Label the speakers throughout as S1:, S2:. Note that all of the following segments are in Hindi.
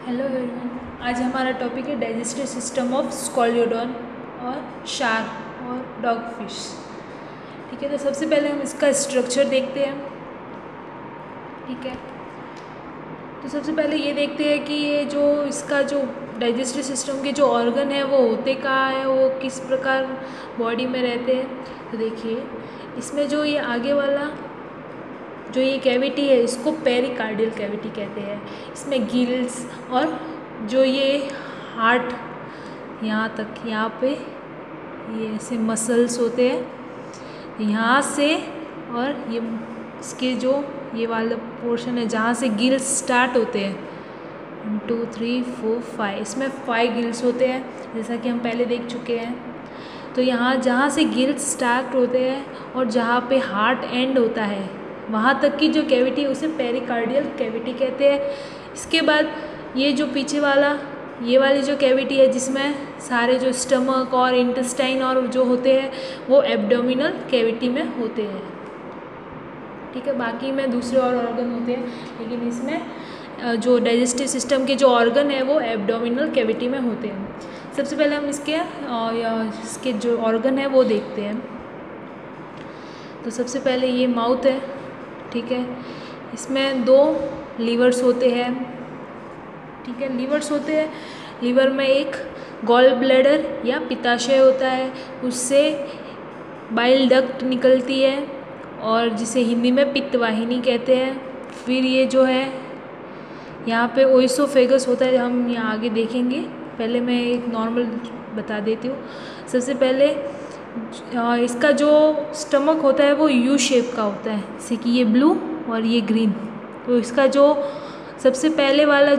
S1: हेलो एवरीवन, आज हमारा टॉपिक है डाइजेस्टिव सिस्टम ऑफ स्कॉलियोडॉन और शार्क और डॉग फिश। ठीक है, तो सबसे पहले हम इसका स्ट्रक्चर देखते हैं। ठीक है, तो सबसे पहले ये देखते हैं कि ये जो इसका जो डाइजेस्टिव सिस्टम के जो ऑर्गन है वो होते कहाँ है, वो किस प्रकार बॉडी में रहते हैं। तो देखिए, इसमें जो ये आगे वाला जो ये कैविटी है इसको पेरिकार्डियल कैविटी कहते हैं। इसमें गिल्स और जो ये हार्ट यहाँ तक, यहाँ पे ये ऐसे मसल्स होते हैं यहाँ से, और ये इसके जो ये वाला पोर्शन है जहाँ से गिल्स स्टार्ट होते हैं 1 2 3 4 5, इसमें 5 गिल्स होते हैं जैसा कि हम पहले देख चुके हैं। तो यहाँ जहाँ से गिल्स स्टार्ट होते हैं और जहाँ पे हार्ट एंड होता है वहाँ तक की जो कैविटी है उसे पेरिकार्डियल कैविटी कहते हैं। इसके बाद ये जो पीछे वाला ये वाली जो कैविटी है जिसमें सारे जो स्टमक और इंटेस्टाइन और जो होते हैं वो एब्डोमिनल कैविटी में होते हैं। ठीक है, बाकी में दूसरे और ऑर्गन होते हैं, लेकिन इसमें जो डाइजेस्टिव सिस्टम के जो ऑर्गन है वो एब्डोमिनल कैविटी में होते हैं। सबसे पहले हम इसके जो ऑर्गन है वो देखते हैं। तो सबसे पहले ये माउथ है। ठीक है, इसमें 2 लीवर्स होते हैं। ठीक है, लीवर्स होते हैं। लीवर में एक गॉल ब्लैडर या पित्ताशय होता है, उससे बाइल डक्ट निकलती है और जिसे हिंदी में पित्त वाहिनी कहते हैं। फिर ये जो है यहाँ पे ओइसोफेगस होता है, हम यहाँ आगे देखेंगे। पहले मैं एक नॉर्मल बता देती हूँ। सबसे पहले इसका जो स्टमक होता है वो यू शेप का होता है, जैसे कि ये ब्लू और ये ग्रीन। तो इसका जो सबसे पहले वाला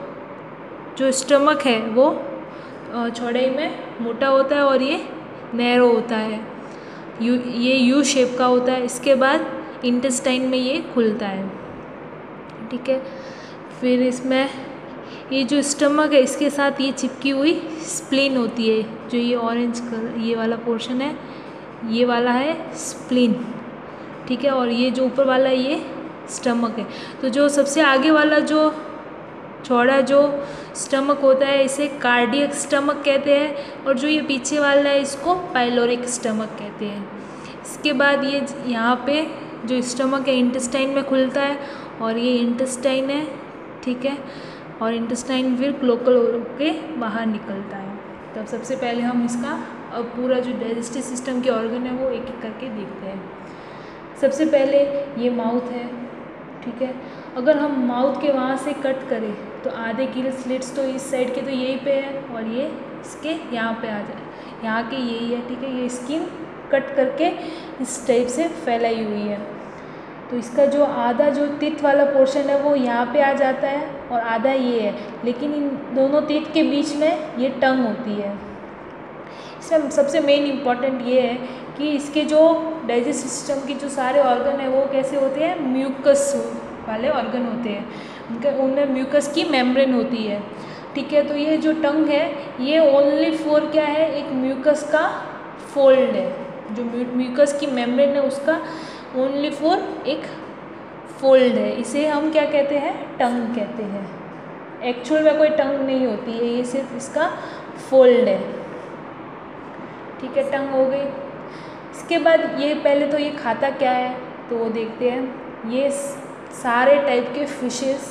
S1: जो स्टमक है वो चौड़ाई में मोटा होता है और ये नैरो होता है, ये यू शेप का होता है। इसके बाद इंटेस्टाइन में ये खुलता है। ठीक है, फिर इसमें ये जो स्टमक है इसके साथ ये चिपकी हुई स्प्लीन होती है, जो ये ऑरेंज कलर ये वाला पोर्शन है ये वाला है स्प्लीन। ठीक है, और ये जो ऊपर वाला ये स्टमक है। तो जो सबसे आगे वाला जो चौड़ा जो स्टमक होता है इसे कार्डियक स्टमक कहते हैं, और जो ये पीछे वाला है इसको पाइलोरिक स्टमक कहते हैं। इसके बाद ये यहाँ पे जो स्टमक है इंटेस्टाइन में खुलता है और ये इंटेस्टाइन है। ठीक है, और इंटेस्टाइन फिर क्लोकल होके बाहर निकलता है। तब सबसे पहले हम इसका अब पूरा जो डाइजेस्टिव सिस्टम के ऑर्गन है वो एक एक करके देखते हैं। सबसे पहले ये माउथ है। ठीक है, अगर हम माउथ के वहाँ से कट करें तो आधे गिल स्लिट्स तो इस साइड के तो यहीं पे है और ये इसके यहाँ पे आ जाए, यहाँ के यही है। ठीक है, ये स्किन कट करके इस टाइप से फैलाई हुई है। तो इसका जो आधा जो टीथ वाला पोर्शन है वो यहाँ पे आ जाता है और आधा ये है, लेकिन इन दोनों टीथ के बीच में ये टंग होती है। इसमें सबसे मेन इम्पॉर्टेंट ये है कि इसके जो डाइजेस्टिव सिस्टम की जो सारे ऑर्गन है वो कैसे होते हैं, म्यूकस वाले ऑर्गन होते हैं। उनमें म्यूकस की मेम्ब्रेन होती है। ठीक है, तो ये जो टंग है ये ओनली फॉर क्या है, एक म्यूकस का फोल्ड है। जो म्यूकस की मेम्ब्रेन है उसका ओनली फॉर एक फोल्ड है, इसे हम क्या कहते हैं, टंग कहते हैं। एक्चुअल में कोई टंग नहीं होती है, ये सिर्फ इसका फोल्ड है। ठीक है, टंग हो गई। इसके बाद ये पहले तो ये खाता क्या है तो वो देखते हैं। ये सारे टाइप के फिशेस,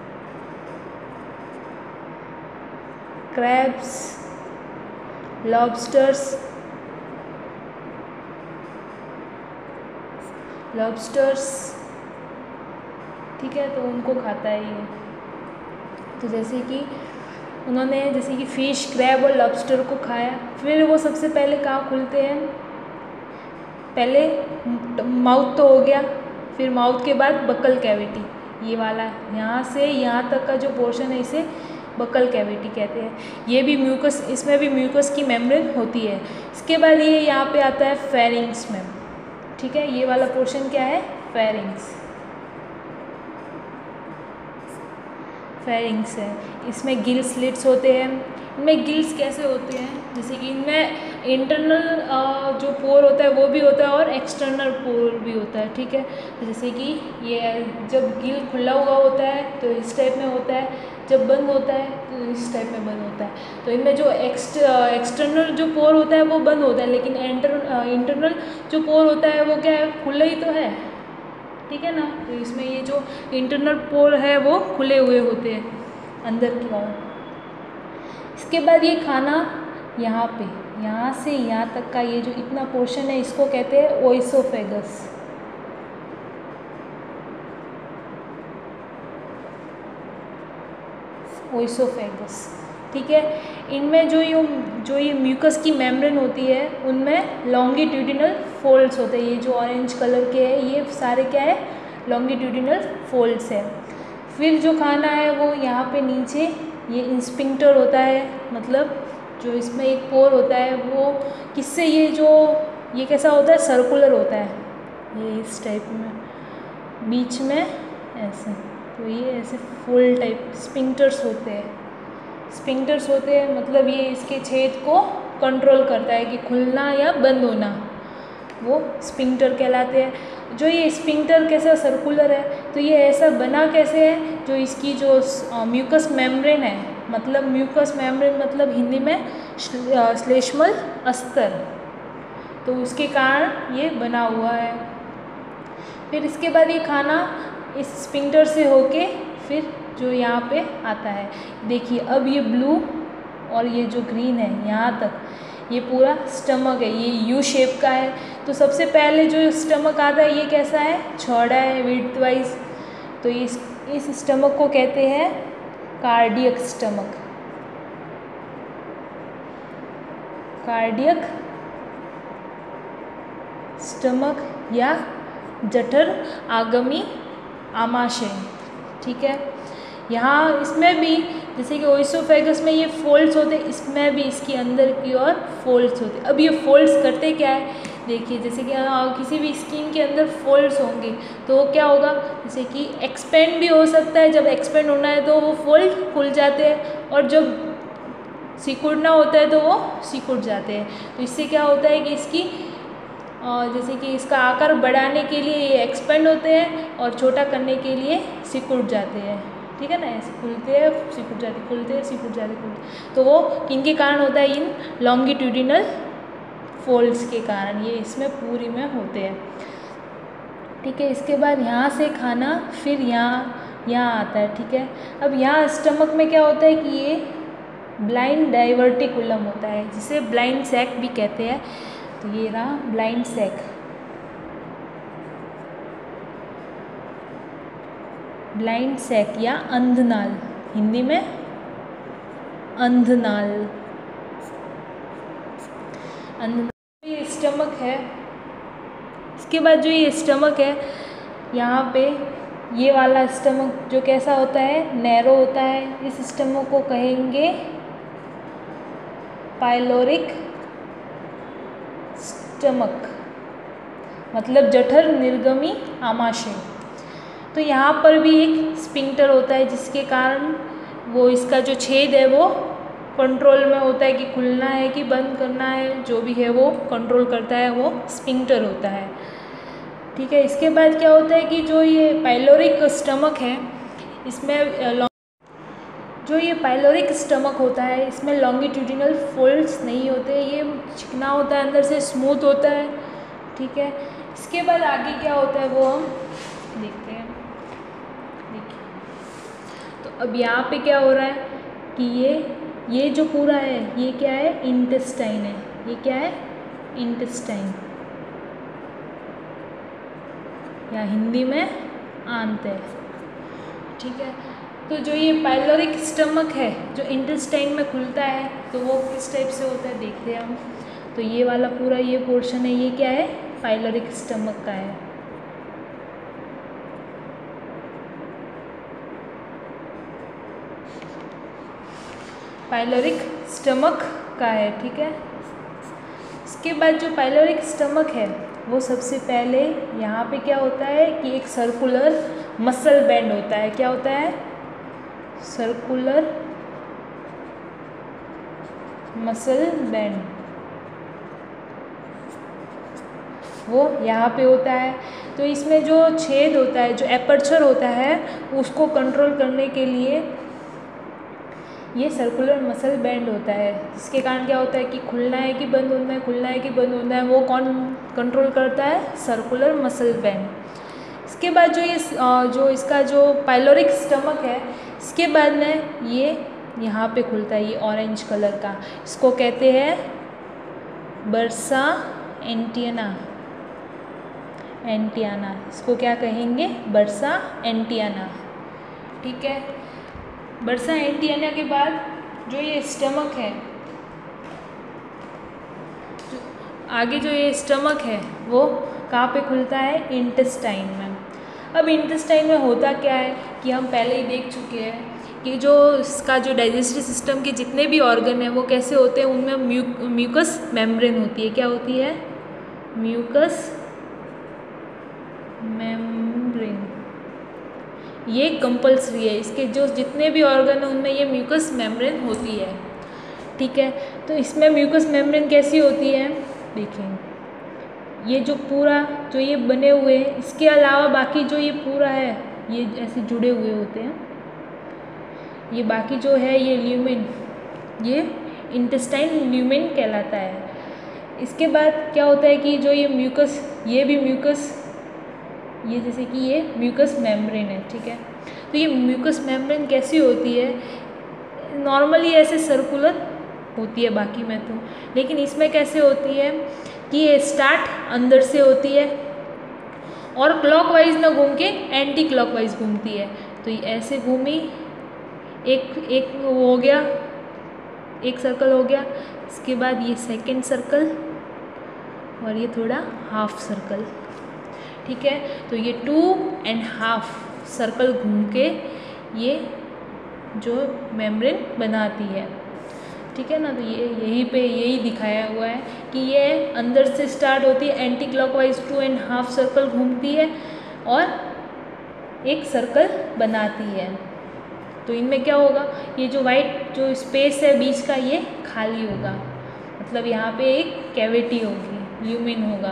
S1: क्रैब्स, लॉबस्टर्स, ठीक है, तो उनको खाता है ये। तो जैसे कि फ़िश, क्रैब और लॉबस्टर को खाया। फिर वो सबसे पहले कहाँ खुलते हैं, पहले माउथ तो हो गया, फिर माउथ के बाद बक्कल कैविटी, ये वाला यहाँ से यहाँ तक का जो पोर्शन है इसे बक्कल कैविटी कहते हैं। ये भी म्यूकस, इसमें भी म्यूकस की मेम्ब्रेन होती है। इसके बाद ये यहाँ पे आता है फेरिंग्स में। ठीक है, ये वाला पोर्शन क्या है, फेरिंग्स है। इसमें गिल स्लिट्स होते हैं। इनमें गिल्स कैसे होते हैं, जैसे कि इनमें इंटरनल जो पोर होता है वो भी होता है और एक्सटर्नल पोर भी होता है। ठीक है, जैसे कि ये जब गिल खुला हुआ होता है तो इस टाइप में होता है, जब बंद होता है तो इस टाइप में बंद होता है। तो इनमें जो एक्सटर्नल जो पोर होता है वो बंद होता है, लेकिन इंटरनल जो पोर होता है वो क्या है, खुला ही तो है, ठीक है ना। तो इसमें ये जो इंटरनल पोर है वो खुले हुए होते हैं अंदर की ओर। इसके बाद ये खाना यहाँ पे, यहाँ से यहाँ तक का ये जो इतना पोर्शन है इसको कहते हैं ओइसोफेगस। ओइसोफेगस, ठीक है। इनमें जो ये म्यूकस की मेम्ब्रेन होती है उनमें लॉन्गिट्यूडिनल फोल्ड्स होते हैं। ये जो ऑरेंज कलर के हैं ये सारे क्या है, लॉन्गिट्यूडिनल फोल्ड्स है। फिर जो खाना है वो यहाँ पे नीचे ये इंस्पिंक्टर होता है, मतलब जो इसमें एक पोर होता है वो किससे, ये कैसा होता है, सर्कुलर होता है, ये इस टाइप में बीच में ऐसे। तो ये ऐसे फुल टाइप स्पिंक्टर्स होते हैं, मतलब ये इसके छेद को कंट्रोल करता है कि खुलना या बंद होना, वो स्पिंक्टर कहलाते हैं। जो ये स्पिंक्टर कैसा सर्कुलर है, तो ये ऐसा बना कैसे है, जो इसकी जो म्यूकस मेम्ब्रेन है, मतलब म्यूकस मेम्ब्रेन मतलब हिंदी में श्लेष्मल अस्तर, तो उसके कारण ये बना हुआ है। फिर इसके बाद ये खाना इस स्पिंक्टर से होके फिर जो यहाँ पे आता है, देखिए अब ये ब्लू और ये जो ग्रीन है यहाँ तक ये पूरा स्टमक है, ये यू शेप का है। तो सबसे पहले जो स्टमक आता है ये कैसा है, चौड़ा है विड्थ वाइज। तो इस स्टमक को कहते हैं कार्डियक स्टमक, कार्डियक स्टमक या जठर आगमी आमाशय, ठीक है। यहाँ इसमें भी जैसे कि ओइसोफेगस में ये फोल्ड्स होते हैं, इसमें भी इसकी अंदर की ओर फोल्ड्स होते हैं। अब ये फोल्ड्स करते क्या है, देखिए जैसे कि किसी भी स्किन के अंदर फोल्ड्स होंगे तो क्या होगा, जैसे कि एक्सपेंड भी हो सकता है, जब एक्सपेंड होना है तो वो फोल्ड खुल जाते हैं, और जब सिकुड़ना होता है तो वो सिकुड़ जाते हैं। तो इससे क्या होता है कि इसकी जैसे कि इसका आकार बढ़ाने के लिए ये एक्सपेंड होते हैं और छोटा करने के लिए सिकुड़ जाते हैं, ठीक है ना। ऐसे खुलते हैं सिकुड़ जाते, खुलते हैं सिकुड़ जाते, खुलते। तो वो किनके कारण होता है, इन लॉन्गिट्यूडिनल फोल्ड्स के कारण ये इसमें पूरी में होते हैं, ठीक है। इसके बाद यहाँ से खाना फिर यहाँ आता है, ठीक है। अब यहाँ स्टमक में क्या होता है कि ये ब्लाइंड डाइवर्टिकुलम होता है, जिसे ब्लाइंड सैक भी कहते हैं। तो ये रहा ब्लाइंड सैक, ब्लाइंड सैक या अंधनाल, हिंदी में अंधनाल। ये स्टमक है। इसके बाद जो ये स्टमक है यहाँ पे ये वाला स्टमक जो कैसा होता है, नैरो होता है। इस स्टमक को कहेंगे पाइलोरिक स्टमक, मतलब जठर निर्गमी आमाशय। तो यहाँ पर भी एक स्पिंक्टर होता है, जिसके कारण वो इसका जो छेद है वो कंट्रोल में होता है कि खुलना है कि बंद करना है, जो भी है वो कंट्रोल करता है, वो स्पिंक्टर होता है, ठीक है। इसके बाद क्या होता है कि जो ये पाइलोरिक स्टमक है, इसमें जो ये पाइलोरिक स्टमक होता है इसमें लॉन्गिट्यूडिनल फोल्ड्स नहीं होते, ये चिकना होता है, अंदर से स्मूथ होता है, ठीक है। इसके बाद आगे क्या होता है वो हम देखते हैं। देखिए तो अब यहाँ पे क्या हो रहा है कि ये जो पूरा है ये क्या है, इंटेस्टाइन है। ये क्या है, इंटेस्टाइन, या हिंदी में आंत है, ठीक है। तो जो ये पाइलोरिक स्टमक है जो इंटेस्टाइन में खुलता है तो वो किस टाइप से होता है देखते हैं हम। तो ये वाला पूरा ये पोर्शन है, ये क्या है, पाइलोरिक स्टमक का है। पाइलोरिक स्टमक का है, ठीक है। इसके बाद जो पाइलोरिक स्टमक है वो सबसे पहले यहाँ पे क्या होता है कि एक सर्कुलर मसल बैंड होता है। क्या होता है, सर्कुलर मसल बैंड, वो यहाँ पे होता है। तो इसमें जो छेद होता है, जो एपर्चर होता है, उसको कंट्रोल करने के लिए ये सर्कुलर मसल बैंड होता है, जिसके कारण क्या होता है कि खुलना है कि बंद होना है, खुलना है कि बंद होना है, वो कौन कंट्रोल करता है? Circular muscle band. इसके बाद जो इसका जो पाइलोरिक स्टमक है, इसके बाद में ये यहाँ पे खुलता है, ये ऑरेंज कलर का, इसको कहते हैं बर्सा एंटियाना। इसको क्या कहेंगे? Bursa entiana. ठीक है, बर्सा एंटियाना के बाद जो ये स्टमक है, आगे जो ये स्टमक है वो कहाँ पे खुलता है? इंटेस्टाइन में। अब इंटेस्टाइन में होता क्या है कि हम पहले ही देख चुके हैं कि जो इसका जो डाइजेस्टिव सिस्टम के जितने भी ऑर्गन हैं वो कैसे होते हैं, उनमें म्यूकस मेम्ब्रेन होती है। क्या होती है? Mucus membrane. ये कंपल्सरी है, इसके जो जितने भी ऑर्गन हैं उनमें ये म्यूकस मेम्ब्रेन होती है। ठीक है, तो इसमें म्यूकस मेम्ब्रेन कैसी होती है? देखें, ये जो पूरा जो ये बने हुए हैं, इसके अलावा बाकी जो ये पूरा है ये ऐसे जुड़े हुए होते हैं। ये बाकी जो है ये ल्यूमेन, ये इंटेस्टाइन ल्यूमेन कहलाता है। इसके बाद क्या होता है कि जो ये म्यूकस, ये भी म्यूकस, ये जैसे कि ये म्यूकस मेम्ब्रेन है। ठीक है, तो ये म्यूकस मेम्ब्रेन कैसी होती है? नॉर्मली ऐसे सर्कुलर होती है बाकी में तो, लेकिन इसमें कैसे होती है कि ये स्टार्ट अंदर से होती है और क्लॉकवाइज ना घूम के एंटी क्लॉकवाइज घूमती है। तो ये ऐसे घूमी, एक हो गया, एक सर्कल हो गया, इसके बाद ये सेकंड सर्कल और ये थोड़ा हाफ सर्कल। ठीक है, तो ये 2.5 सर्कल घूम के ये जो मेम्ब्रेन बनाती है। ठीक है ना, तो ये यहीं पे यही दिखाया हुआ है कि ये अंदर से स्टार्ट होती है, एंटी क्लॉकवाइज 2.5 सर्कल घूमती है और एक सर्कल बनाती है। तो इनमें क्या होगा, ये जो वाइट जो स्पेस है बीच का ये खाली होगा, मतलब यहाँ पे एक कैविटी होगी, ल्यूमेन होगा।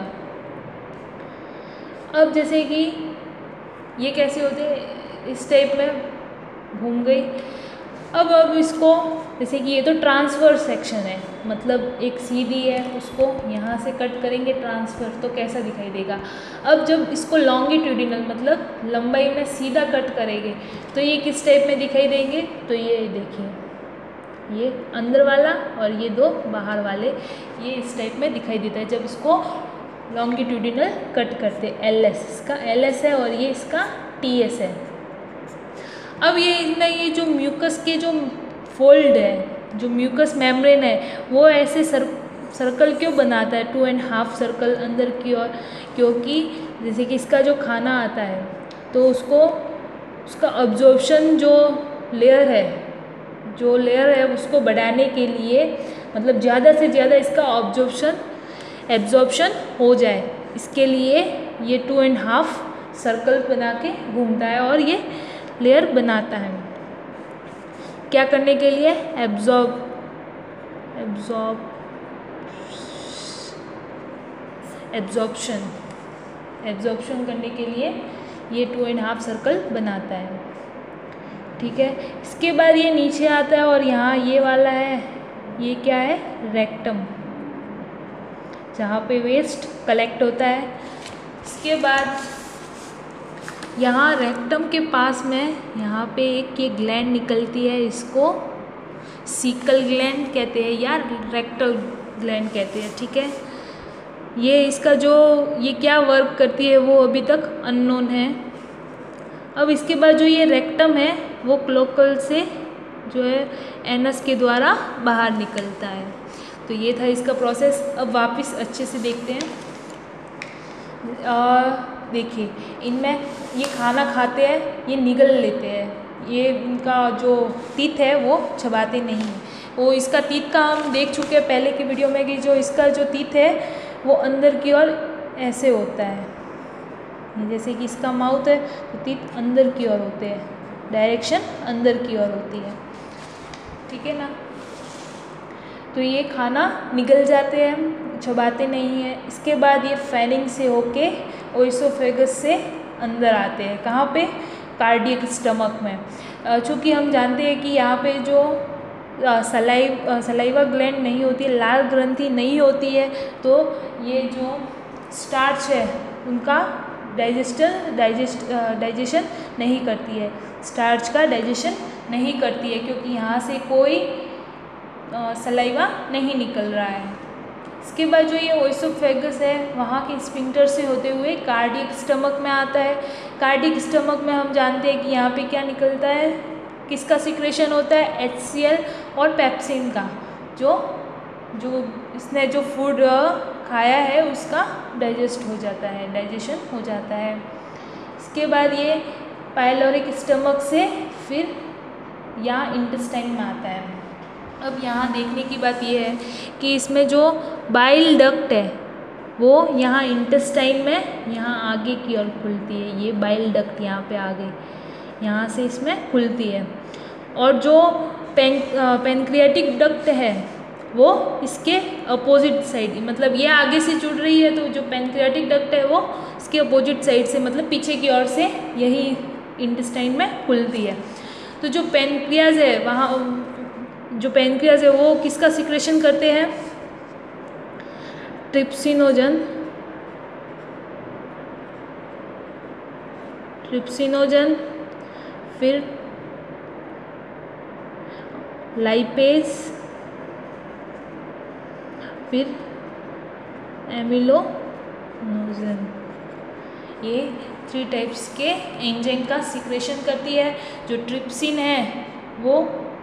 S1: अब जैसे कि ये कैसे होते हैं, इस टाइप में घूम गई। अब इसको जैसे कि ये तो ट्रांसफर सेक्शन है, मतलब एक सीधी है, उसको यहाँ से कट करेंगे ट्रांसफर, तो कैसा दिखाई देगा। अब जब इसको लॉन्गिट्यूडिनल मतलब लंबाई में सीधा कट करेंगे तो ये किस टाइप में दिखाई देंगे? तो ये देखिए, ये अंदर वाला और ये दो बाहर वाले, ये इस टाइप में दिखाई देता है जब इसको लॉन्गिट्यूडिनल कट करते। LS, इसका LS है और ये इसका TS है। अब ये इनमें ये जो म्यूकस के जो फोल्ड है, जो म्यूकस मेम्ब्रेन है, वो ऐसे सर्कल क्यों बनाता है? 2.5 सर्कल अंदर की ओर, क्योंकि जैसे कि इसका जो खाना आता है तो उसका अब्जॉर्प्शन जो लेयर है उसको बढ़ाने के लिए, मतलब ज़्यादा से ज़्यादा इसका एब्जॉर्प्शन हो जाए, इसके लिए ये 2.5 सर्कल बना के घूमता है और ये लेयर बनाता है। क्या करने के लिए? एब्जॉर्प्शन करने के लिए ये 2.5 सर्कल बनाता है। ठीक है, इसके बाद ये नीचे आता है और यहाँ ये वाला है, ये क्या है? रेक्टम, जहाँ पे वेस्ट कलेक्ट होता है। इसके बाद यहाँ रेक्टम के पास में यहाँ पे एक ये ग्लैंड निकलती है, इसको सीकल ग्लैंड कहते हैं या रेक्टल ग्लैंड कहते हैं। ठीक है, ये इसका जो ये क्या वर्क करती है वो अभी तक अननोन है। अब इसके बाद जो ये रेक्टम है वो क्लोकल से जो है एनस के द्वारा बाहर निकलता है। तो ये था इसका प्रोसेस। अब वापस अच्छे से देखते हैं। देखिए, इनमें ये खाना खाते हैं, ये निगल लेते हैं, ये इनका जो टीथ है वो चबाते नहीं हैं। वो इसका टीथ का हम देख चुके हैं पहले की वीडियो में कि जो इसका जो टीथ है वो अंदर की ओर ऐसे होता है, जैसे कि इसका माउथ है तो टीथ अंदर की ओर होते हैं, डायरेक्शन अंदर की ओर होती है। ठीक है ना, तो ये खाना निगल जाते हैं, चबाते नहीं हैं। इसके बाद ये फैनिंग से होके ओइसोफेगस से अंदर आते हैं। कहाँ पे? कार्डियक स्टमक में। चूँकि हम जानते हैं कि यहाँ पे जो सलाइवा ग्लैंड नहीं होती है, लाल ग्रंथि नहीं होती है, तो ये जो स्टार्च है उनका डाइजेशन नहीं करती है, स्टार्च का डाइजेशन नहीं करती है, क्योंकि यहाँ से कोई सलाइवा नहीं निकल रहा है। इसके बाद जो ये ओएसोफेगस है वहाँ के स्फिंक्टर से होते हुए कार्डियक स्टमक में आता है। कार्डियक स्टमक में हम जानते हैं कि यहाँ पे क्या निकलता है, किसका सिक्रेशन होता है, HCl और पेप्सिन का, जो इसने जो फूड खाया है उसका डाइजेशन हो जाता है। इसके बाद ये पाइलोरिक स्टमक से फिर यहाँ इंटेस्टाइन में आता है। अब यहाँ देखने की बात ये है कि इसमें जो बाइल डक्ट है वो यहाँ इंटेस्टाइन में यहाँ आगे की ओर खुलती है, ये बाइल डक्ट यहाँ पे आगे यहाँ से इसमें खुलती है, और जो पेनक्रियाटिक डक्ट है वो इसके अपोजिट साइड, मतलब ये आगे से जुड़ रही है, तो जो पेनक्रियाटिक डक्ट है वो इसके अपोजिट साइड से, मतलब पीछे की ओर से यही इंटेस्टाइन में खुलती है। तो जो पेनक्रियाज है जो पेनक्रियाज है वो किसका सिक्रेशन करते हैं, ट्रिप्सिनोजन, फिर लाइपेज, फिर एमिलोनोजन, ये 3 टाइप्स के एंजाइम का सिक्रेशन करती है। जो ट्रिप्सिन है वो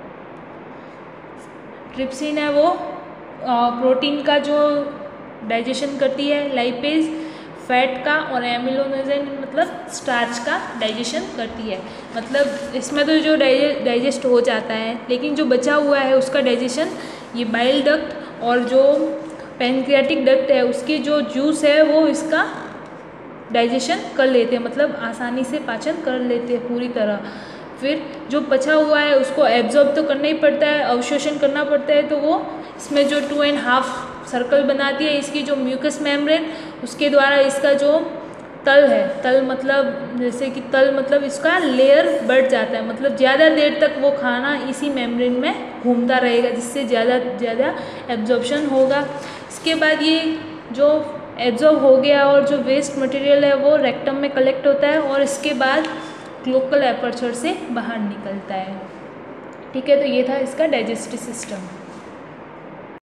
S1: प्रोटीन का जो डाइजेशन करती है, लाइपेज फैट का, और एमिलोनोजन मतलब स्टार्च का डाइजेशन करती है। मतलब इसमें तो जो डाइजेस्ट हो जाता है, लेकिन जो बचा हुआ है उसका डाइजेशन ये बाइल डक्ट और जो पेनक्रियाटिक डक्ट है उसके जो जूस है वो इसका डाइजेशन कर लेते हैं, मतलब आसानी से पाचन कर लेते हैं पूरी तरह। फिर जो बचा हुआ है उसको एब्जॉर्ब तो करना ही पड़ता है, अवशोषण करना पड़ता है, तो वो इसमें जो 2.5 सर्कल बनाती है इसकी जो म्यूकस मेम्ब्रेन, उसके द्वारा इसका जो तल मतलब इसका लेयर बढ़ जाता है, मतलब ज़्यादा देर तक वो खाना इसी मेम्ब्रेन में घूमता रहेगा, जिससे ज़्यादा एब्जॉर्प्शन होगा। इसके बाद ये जो एब्जॉर्ब हो गया और जो वेस्ट मटेरियल है वो रेक्टम में कलेक्ट होता है और इसके बाद ग्लोकल एपर्चर से बाहर निकलता है। ठीक है, तो ये था इसका डाइजेस्टिव सिस्टम।